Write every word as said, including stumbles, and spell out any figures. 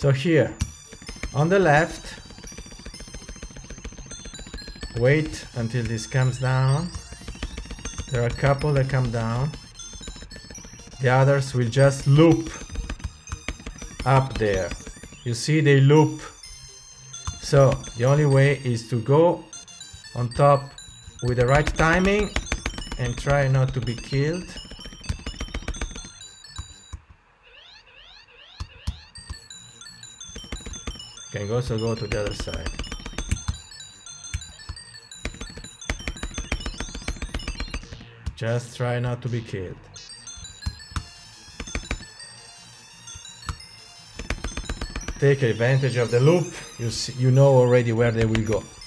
So here, on the left, wait until this comes down. There are a couple that come down. The others will just loop up there. You see, they loop. So the only way is to go on top with the right timing and try not to be killed. You can also go to the other side. Just try not to be killed. Take advantage of the loop. You see, you know already where they will go.